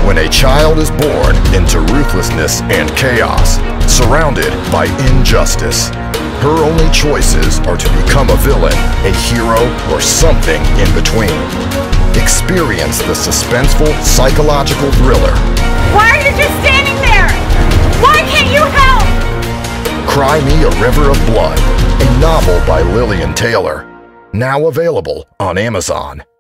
when a child is born into ruthlessness and chaos, surrounded by injustice. Her only choices are to become a villain, a hero, or something in between. Experience the suspenseful psychological thriller. Why are you just standing there? Why can't you help? Krymea River of Blood, a novel by Lillian Taylor. Now available on Amazon.